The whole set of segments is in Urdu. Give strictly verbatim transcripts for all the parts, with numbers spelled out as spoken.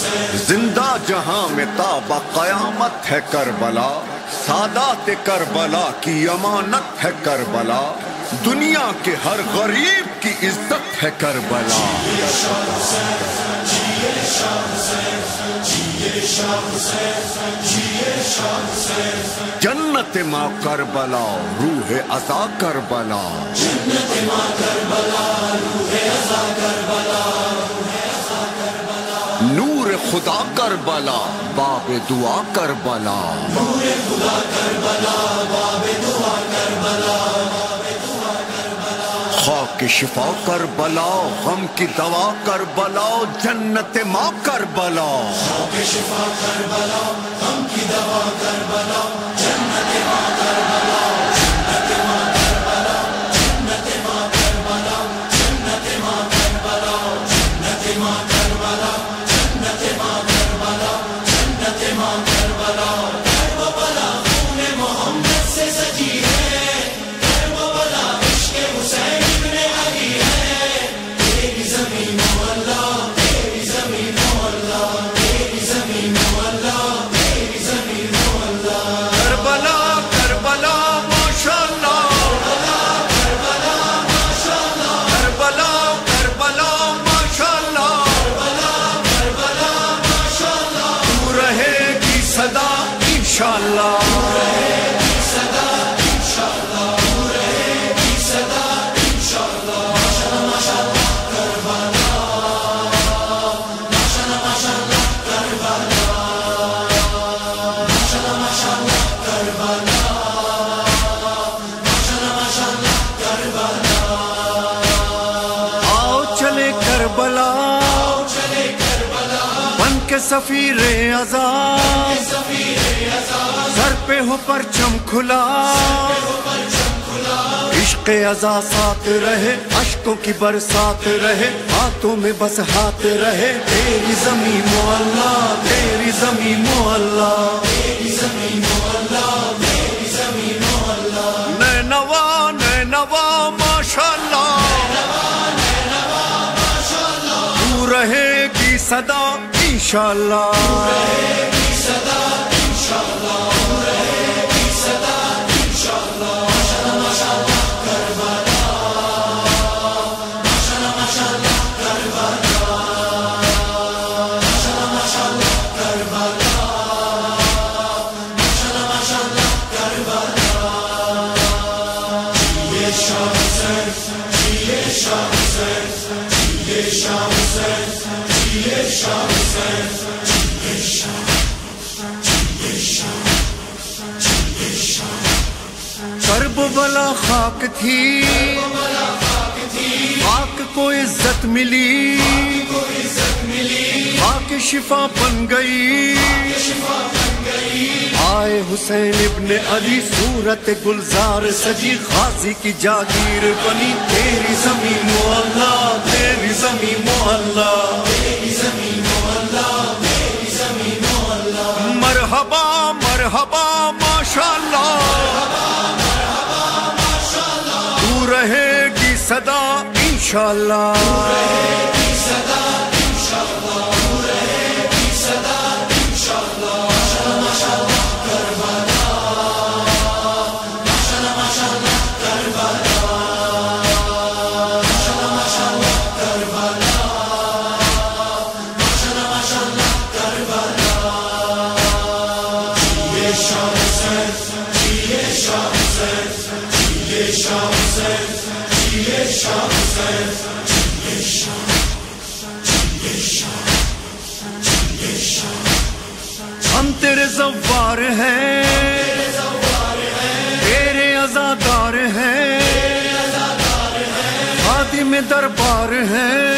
زندہ جہاں میں تابہ قیامت ہے کربلا، سادات کربلا کی امانت ہے کربلا، دنیا کے ہر غریب کی عزت ہے کربلا۔ جنت ماں کربلا روح عزا کربلا، جنت ماں کربلا روح عزا کربلا، نور خدا کربلا باب دعا کربلا، نور خدا کربلا باب دعا کربلا، خاک شفا کربلا غم کی دوا کربلا، جنت ماں کربلا، خاک شفا کربلا غم کی دوا کربلا، جنت ماں کربلا، جنت ماں کربلا، جنت ماں کربلا، جنت ماں کربلا، جنت ماں کربلا، جنت ماں کربلا، جنت ماں کربلا، کربلا خون محمد سے سجی ہے، کربلا عشق حسین ابن علی ہے، تیری زمین و اللہ، تیری زمین و اللہ، تیری زمین و اللہ، تیری زمین و اللہ، کربلا کربلا ماشاءاللہ، کربلا ماشاءاللہ، کربلا کربلا ماشاءاللہ، کربلا ماشاءاللہ، تو رہے گی صدا انشاءاللہ، صدا انشاءاللہ، رہے گی صدا انشاءاللہ، ماشاءاللہ ماشاءاللہ کربلا، ماشاءاللہ ماشاءاللہ کربلا، ماشاءاللہ ماشاءاللہ کربلا، ماشاءاللہ ماشاءاللہ کربلا، آؤ چلے کربلا چلے کربلا، بن کے سفیر عزا، سفیر عزا، سر پہ ہو پرچم کھلا، پرچم کھلا، عشق عزا ساتھ رہے، اشکوں کی برسات رہے، ہاتھوں میں بس ہاتھ رہے، تیری زمین و اللہ، تیری زمین و اللہ، تیری زمین و اللہ، تیری زمین و اللہ، نے نوا نے نوا ماشاءاللہ، تو رہے گی صدا انشاءاللہ، رہے گی صدا انشاءاللہ، رہے گی صدا انشاءاللہ، ماشاءاللہ ماشاءاللہ کربلا، ماشاءاللہ ماشاءاللہ کربلا، ماشاءاللہ ماشاءاللہ کربلا، ماشاءاللہ ماشاءاللہ کربلا، جیے شاہ حسین، جیے شاہ حسین، جیے شاہ حسین، جیے شاہ حسین، جیے شاہ، جیے شاہ، جیے شاہ، کربلا خاک تھی، خاک کو عزت ملی، عزت ملی، خاک شفا بن گئی، شفا بن گئی، آئے حسین ابن علی صورت گلزار سجی، غازی کی جاگیر بنی، تیری زمین و اللہ، تیری زمین و اللہ، تیری زمین و اللہ، تیری زمین و اللہ، مرحبا مرحبا ماشاءاللہ، تو رہے گی صدا انشاءاللہ، رہے گی صدا انشاءاللہ، رہے گی صدا انشاءاللہ، ماشاءاللہ ماشاءاللہ کربلا، ماشاءاللہ ماشاءاللہ کربلا، ماشاءاللہ ماشاءاللہ کربلا، ماشاءاللہ ماشاءاللہ کربلا، جیے شاہ حسین، جیے شاہ حسین، جیے شاہ حسین، جیے شاہ حسین، جیے شاہ، جیے شاہ، جیے شاہ، ہم تیرے زوار ہیں، تیرے عزادار ہیں، خادم دربار ہیں،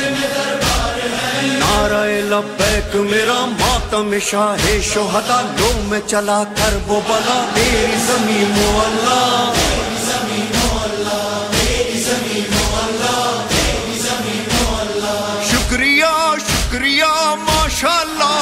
نعرہ لبیک میرا ماتم شاہ شہدا، لو میں چلا کر وہ بلا، تیری زمین و اللہ، تیری زمین و اللہ، تیری زمین و اللہ، تیری زمین و اللہ، شکریہ شکریہ ماشاءاللہ،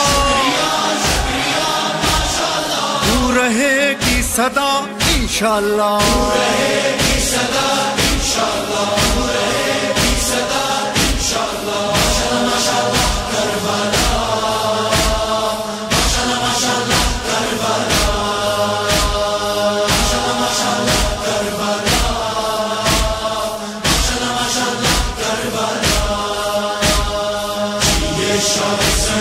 تو رہے گی صدا انشاءاللہ، رہے گی صدا انشاءاللہ، رہے گی صدا انشاءاللہ، ماشاءاللہ ماشاءاللہ کربلا،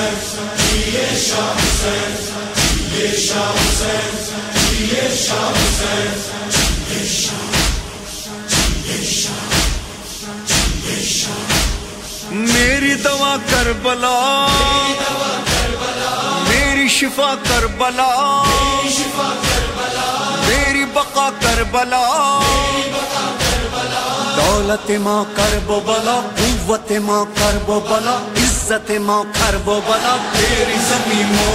یہ شاہ حسین، یہ شاہ حسین، یہ شاہ حسین، یہ شاہ، یہ شاہ، یہ شاہ۔ میری دوا کربلا، میری شفا کربلا، میری بقا کربلا، دولت ماں کرب و بلا، قوت ماں کرب و بلا، عزت ماں کرب و بلا، تیری زمین